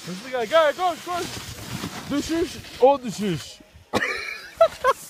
Hızlı gel, gel koş koş. Düşüş, o düşüş.